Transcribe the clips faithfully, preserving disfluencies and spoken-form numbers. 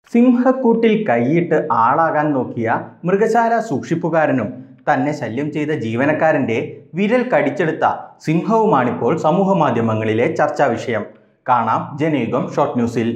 സിംഹക്കൂട്ടിൽ കൈയിട്ട് ആളാകാൻ നോക്കിയ മൃഗശാല സൂക്ഷിപ്പുകാരനും തന്നെ ശല്യം ചെയ്ത ജീവനക്കാരൻ്റെ വിരൽ കടിച്ചെടുത്ത സിംഹവുമാണിപ്പോൾ സമൂഹമാധ്യമങ്ങളിലെ ചർച്ചാ വിഷയം. കാണാം ജനയുഗം ഷോർട്ട് ന്യൂസിൽ.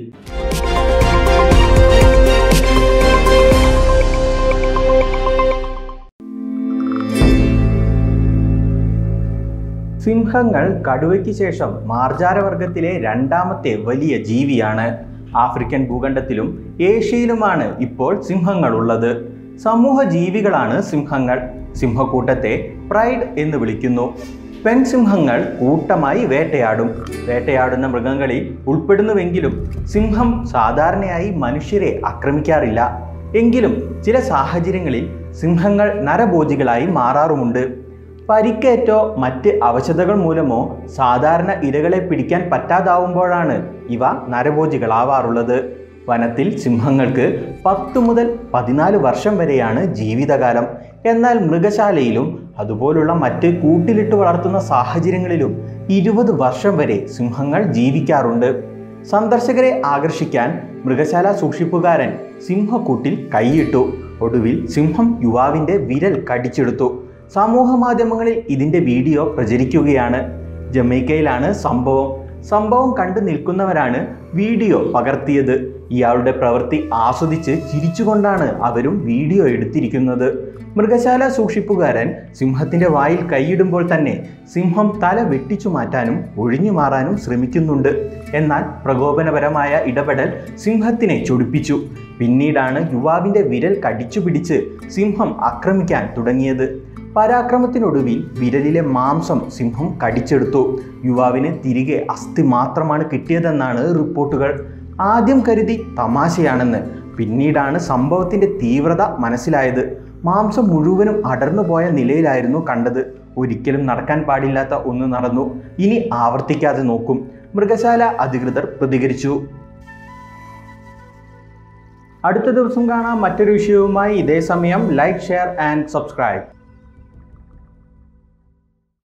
സിംഹങ്ങൾ കടുവയ്ക്ക് ശേഷം മാർജാരവർഗത്തിലെ രണ്ടാമത്തെ വലിയ ജീവിയാണ്. ആഫ്രിക്കൻ ഭൂഖണ്ഡത്തിലും ഏഷ്യയിലുമാണ് ഇപ്പോൾ സിംഹങ്ങൾ ഉള്ളത്. സമൂഹ ജീവികളാണ് സിംഹങ്ങൾ. സിംഹക്കൂട്ടത്തെ പ്രൈഡ് എന്ന് വിളിക്കുന്നു. പെൺസിംഹങ്ങൾ കൂട്ടമായി വേട്ടയാടും. വേട്ടയാടുന്ന മൃഗങ്ങളിൽ ഉൾപ്പെടുന്നുവെങ്കിലും സിംഹം സാധാരണയായി മനുഷ്യരെ ആക്രമിക്കാറില്ല. എങ്കിലും ചില സാഹചര്യങ്ങളിൽ സിംഹങ്ങൾ നരഭോജികളായി മാറാറുമുണ്ട്. പരിക്കേറ്റോ മറ്റ് അവശതകൾ മൂലമോ സാധാരണ ഇരകളെ പിടിക്കാൻ പറ്റാതാവുമ്പോഴാണ് ഇവ നരഭോജികളാവാറുള്ളത്. വനത്തിൽ സിംഹങ്ങൾക്ക് പത്ത് മുതൽ പതിനാല് വർഷം വരെയാണ് ജീവിതകാലം. എന്നാൽ മൃഗശാലയിലും അതുപോലുള്ള മറ്റ് കൂട്ടിലിട്ട് വളർത്തുന്ന സാഹചര്യങ്ങളിലും ഇരുപത് വർഷം വരെ സിംഹങ്ങൾ ജീവിക്കാറുണ്ട്. സന്ദർശകരെ ആകർഷിക്കാൻ മൃഗശാല സൂക്ഷിപ്പുകാരൻ സിംഹക്കൂട്ടിൽ കൈയിട്ടു. ഒടുവിൽ സിംഹം യുവാവിൻ്റെ വിരൽ കടിച്ചെടുത്തു. സമൂഹ മാധ്യമങ്ങളിൽ ഇതിൻ്റെ വീഡിയോ പ്രചരിക്കുകയാണ്. ജമൈക്കയിലാണ് സംഭവം. സംഭവം കണ്ടു നിൽക്കുന്നവരാണ് വീഡിയോ പകർത്തിയത്. ഇയാളുടെ പ്രവൃത്തി ആസ്വദിച്ച് ചിരിച്ചുകൊണ്ടാണ് അവരും വീഡിയോ എടുത്തിരിക്കുന്നത്. മൃഗശാല സൂക്ഷിപ്പുകാരൻ സിംഹത്തിൻ്റെ വായിൽ കൈയിടുമ്പോൾ തന്നെ സിംഹം തല വെട്ടിച്ചു മാറ്റാനും ഒഴിഞ്ഞു മാറാനും ശ്രമിക്കുന്നുണ്ട്. എന്നാൽ പ്രകോപനപരമായ ഇടപെടൽ സിംഹത്തിനെ ചൊടിപ്പിച്ചു. പിന്നീടാണ് യുവാവിൻ്റെ വിരൽ കടിച്ചു പിടിച്ച് സിംഹം ആക്രമിക്കാൻ തുടങ്ങിയത്. പരാക്രമത്തിനൊടുവിൽ വിരലിലെ മാംസം സിംഹം കടിച്ചെടുത്തു. യുവാവിന് തിരികെ അസ്ഥി മാത്രമാണ് കിട്ടിയതെന്നാണ് റിപ്പോർട്ടുകൾ. ആദ്യം കരുതി തമാശയാണെന്ന്, പിന്നീടാണ് സംഭവത്തിൻ്റെ തീവ്രത മനസ്സിലായത്. മാംസം മുഴുവനും അടർന്നുപോയ നിലയിലായിരുന്നു കണ്ടത്. ഒരിക്കലും നടക്കാൻ പാടില്ലാത്ത ഒന്ന് നടന്നു. ഇനി ആവർത്തിക്കാതെ നോക്കും, മൃഗശാല അധികൃതർ പ്രതികരിച്ചു. അടുത്ത ദിവസം കാണാം മറ്റൊരു വിഷയവുമായി. ഇതേ സമയം ലൈക്ക്, ഷെയർ ആൻഡ് സബ്സ്ക്രൈബ്.